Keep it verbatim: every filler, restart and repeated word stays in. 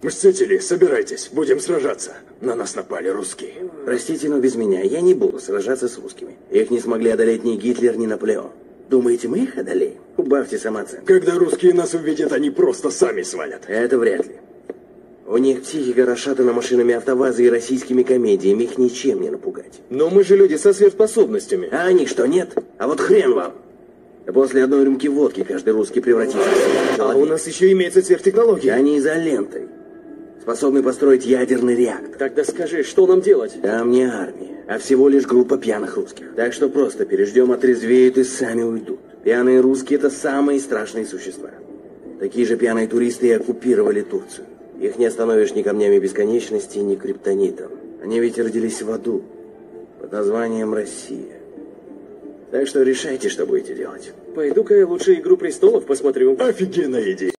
Мстители, собирайтесь, будем сражаться. На нас напали русские. Простите, но без меня я не буду сражаться с русскими. Их не смогли одолеть ни Гитлер, ни Наполеон. Думаете, мы их одолеем? Убавьте самооценку. Когда русские нас увидят, они просто сами свалят. Это вряд ли. У них психика расшатана машинами АвтоВАЗа и российскими комедиями. Их ничем не напугать. Но мы же люди со сверхспособностями. А они что, нет? А вот хрен вам. После одной рюмки водки каждый русский превратится в человека. А у нас еще имеется сверхтехнология. Они изолентой. Способны построить ядерный реактор. Тогда скажи, что нам делать? Там не армия, а всего лишь группа пьяных русских. Так что просто переждем, отрезвеют и сами уйдут. Пьяные русские — это самые страшные существа. Такие же пьяные туристы и оккупировали Турцию. Их не остановишь ни камнями бесконечности, ни криптонитом. Они ведь родились в аду под названием Россия. Так что решайте, что будете делать. Пойду-ка я лучше «Игру престолов» посмотрю. Офигенная идея.